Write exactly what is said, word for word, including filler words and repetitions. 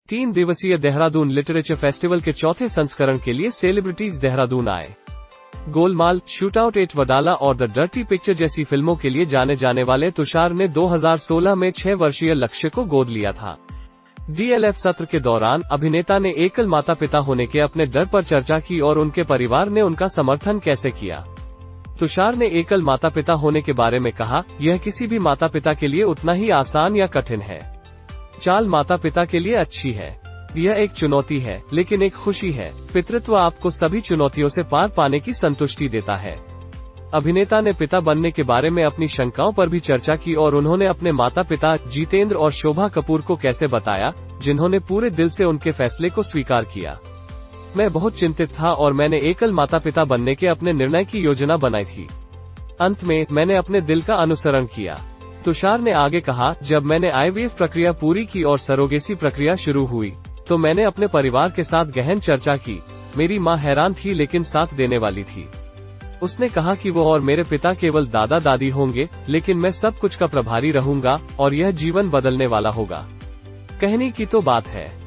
तीन दिवसीय Dehradun literature festival के चौथे संस्करण के लिए सेलिब्रिटीज देहरादून आए। गोलमाल, शूटआउट एट वडाला और द डर्टी पिक्चर जैसी फिल्मों के लिए जाने जाने वाले तुषार ने दो हज़ार सोलह में छह वर्षीय लक्ष्य को गोद लिया था। डीएलएफ सत्र के दौरान अभिनेता ने एकल माता पिता होने के अपने डर पर चर्चा की और उनके परिवार ने उनका समर्थन कैसे किया। तुषार ने एकल माता पिता होने के बारे में कहा, यह किसी भी माता पिता के लिए उतना ही आसान या कठिन है। चाल माता पिता के लिए अच्छी है। यह एक चुनौती है, लेकिन एक खुशी है। पितृत्व आपको सभी चुनौतियों से पार पाने की संतुष्टि देता है। अभिनेता ने पिता बनने के बारे में अपनी शंकाओं पर भी चर्चा की और उन्होंने अपने माता पिता जितेंद्र और शोभा कपूर को कैसे बताया, जिन्होंने पूरे दिल से उनके फैसले को स्वीकार किया। मैं बहुत चिंतित था और मैंने एकल माता पिता बनने के अपने निर्णय की योजना बनाई थी। अंत में मैंने अपने दिल का अनुसरण किया। तुषार ने आगे कहा, जब मैंने आईवीएफ प्रक्रिया पूरी की और सरोगेसी प्रक्रिया शुरू हुई, तो मैंने अपने परिवार के साथ गहन चर्चा की। मेरी मां हैरान थी लेकिन साथ देने वाली थी। उसने कहा कि वो और मेरे पिता केवल दादा दादी होंगे, लेकिन मैं सब कुछ का प्रभारी रहूंगा और यह जीवन बदलने वाला होगा। कहने की तो बात है।